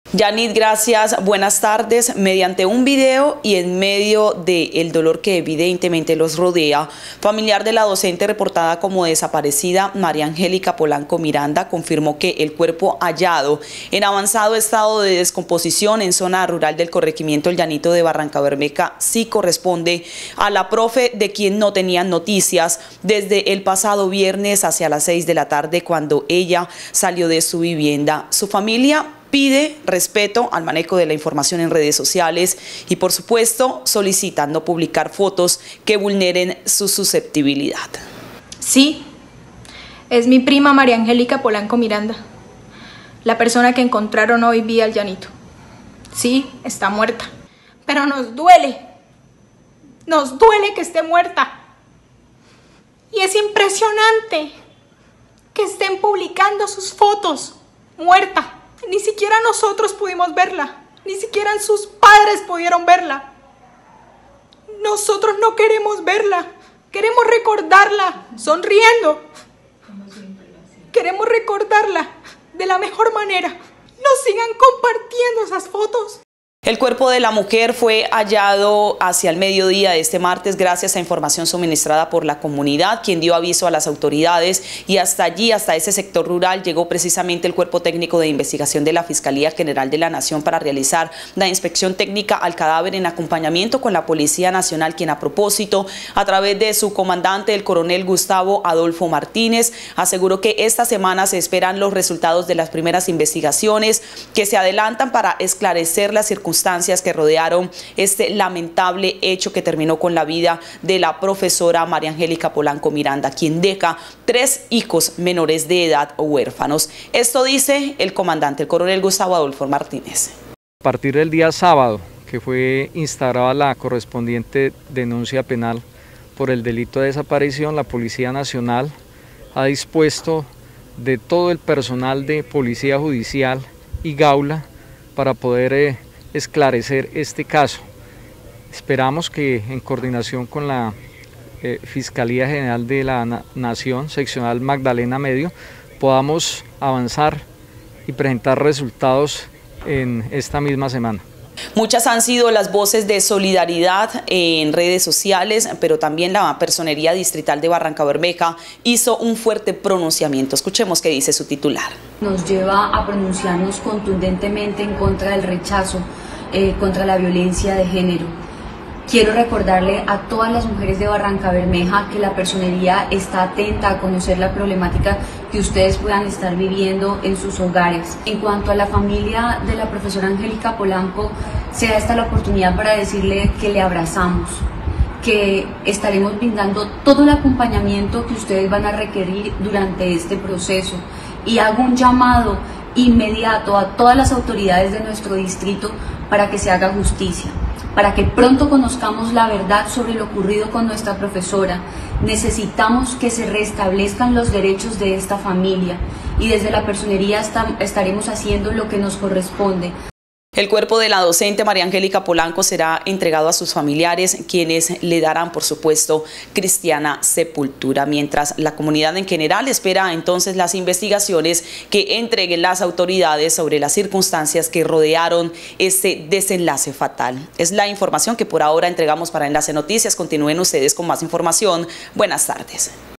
Yanit, gracias, buenas tardes. Mediante un video y en medio del dolor que evidentemente los rodea, familiar de la docente reportada como desaparecida, María Angélica Polanco Miranda, confirmó que el cuerpo hallado en avanzado estado de descomposición en zona rural del corregimiento El Llanito de Barrancabermeja sí corresponde a la profe, de quien no tenían noticias desde el pasado viernes hacia las 6 de la tarde, cuando ella salió de su vivienda. Su familia pide respeto al manejo de la información en redes sociales y, por supuesto, solicitan no publicar fotos que vulneren su susceptibilidad. Sí, es mi prima María Angélica Polanco Miranda, la persona que encontraron hoy vía El Llanito. Sí, está muerta, pero nos duele que esté muerta. Y es impresionante que estén publicando sus fotos muerta. Ni siquiera nosotros pudimos verla, ni siquiera sus padres pudieron verla. Nosotros no queremos verla, queremos recordarla sonriendo. Queremos recordarla de la mejor manera. No sigan compartiendo esas fotos. El cuerpo de la mujer fue hallado hacia el mediodía de este martes gracias a información suministrada por la comunidad, quien dio aviso a las autoridades, y hasta allí, hasta ese sector rural, llegó precisamente el Cuerpo Técnico de Investigación de la Fiscalía General de la Nación para realizar la inspección técnica al cadáver en acompañamiento con la Policía Nacional, quien a propósito, a través de su comandante, el coronel Gustavo Adolfo Martínez, aseguró que esta semana se esperan los resultados de las primeras investigaciones que se adelantan para esclarecer las circunstancias que rodearon este lamentable hecho que terminó con la vida de la profesora María Angélica Polanco Miranda, quien deja 3 hijos menores de edad huérfanos. Esto dice el comandante, el coronel Gustavo Adolfo Martínez. A partir del día sábado, que fue instaurada la correspondiente denuncia penal por el delito de desaparición, la Policía Nacional ha dispuesto de todo el personal de Policía Judicial y Gaula para poder esclarecer este caso. Esperamos que en coordinación con la Fiscalía General de la Nación, seccional Magdalena Medio, podamos avanzar y presentar resultados en esta misma semana. Muchas han sido las voces de solidaridad en redes sociales, pero también la Personería Distrital de Barrancabermeja hizo un fuerte pronunciamiento. Escuchemos qué dice su titular. Nos lleva a pronunciarnos contundentemente en contra del rechazo, contra la violencia de género. Quiero recordarle a todas las mujeres de Barrancabermeja que la Personería está atenta a conocer la problemática que ustedes puedan estar viviendo en sus hogares. En cuanto a la familia de la profesora Angélica Polanco, sea esta la oportunidad para decirle que le abrazamos, que estaremos brindando todo el acompañamiento que ustedes van a requerir durante este proceso. Y hago un llamado inmediato a todas las autoridades de nuestro distrito para que se haga justicia, para que pronto conozcamos la verdad sobre lo ocurrido con nuestra profesora. Necesitamos que se restablezcan los derechos de esta familia y desde la Personería estaremos haciendo lo que nos corresponde. El cuerpo de la docente María Angélica Polanco será entregado a sus familiares, quienes le darán, por supuesto, cristiana sepultura, mientras la comunidad en general espera entonces las investigaciones que entreguen las autoridades sobre las circunstancias que rodearon este desenlace fatal. Es la información que por ahora entregamos para Enlace Noticias. Continúen ustedes con más información. Buenas tardes.